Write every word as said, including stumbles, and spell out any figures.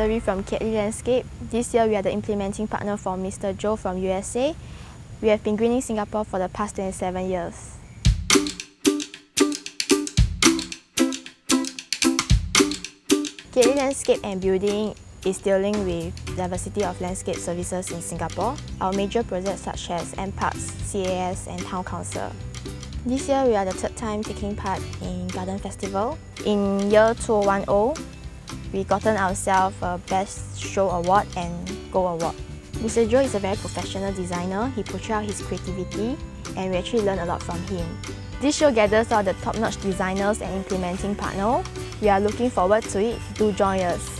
Valerie from Kiat Landscape. This year we are the implementing partner for Mister Joe from U S A. We have been greening Singapore for the past twenty-seven years. Kiat Landscape and Building is dealing with diversity of landscape services in Singapore. Our major projects such as M Parks, C A S and Town Council. This year we are the third time taking part in Garden Festival. In year two thousand ten, we gotten ourselves a Best Show Award and Gold Award. Mister Joe is a very professional designer. He portrays out his creativity and we actually learn a lot from him. This show gathers all the top-notch designers and implementing partners. We are looking forward to it. Do join us.